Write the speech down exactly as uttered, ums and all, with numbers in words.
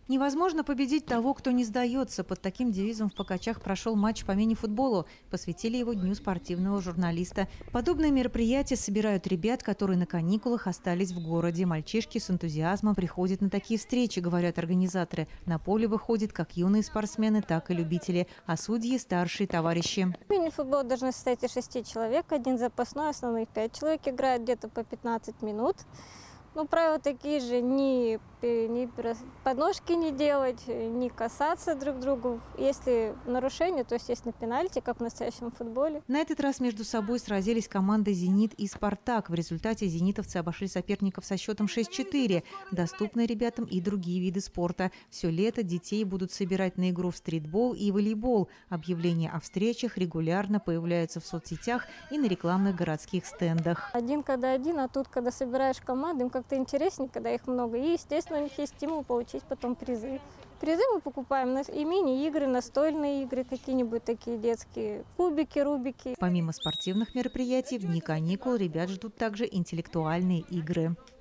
Невозможно победить того, кто не сдается. Под таким девизом в Покачах прошел матч по мини-футболу. Посвятили его Дню спортивного журналиста. Подобные мероприятия собирают ребят, которые на каникулах остались в городе. Мальчишки с энтузиазмом приходят на такие встречи, говорят организаторы. На поле выходят как юные спортсмены, так и любители, а судьи – старшие товарищи. Мини-футбол должен состоять из шести человек. Один запасной, основных пять человек играют где-то по пятнадцать минут. Ну, правила такие же, ни, ни подножки не делать, не касаться друг другу. Если нарушение, то, естественно, пенальти, как в настоящем футболе. На этот раз между собой сразились команды «Зенит» и «Спартак». В результате зенитовцы обошли соперников со счетом шесть-четыре. Доступны ребятам и другие виды спорта. Все лето детей будут собирать на игру в стритбол и волейбол. Объявления о встречах регулярно появляются в соцсетях и на рекламных городских стендах. Один когда один, а тут, когда собираешь команды, им как-то интереснее, когда их много. И, естественно, у них есть стимул получить потом призы. Призы мы покупаем и мини-игры, настольные игры, какие-нибудь такие детские, кубики, рубики. Помимо спортивных мероприятий, в дни каникул ребят ждут также интеллектуальные игры.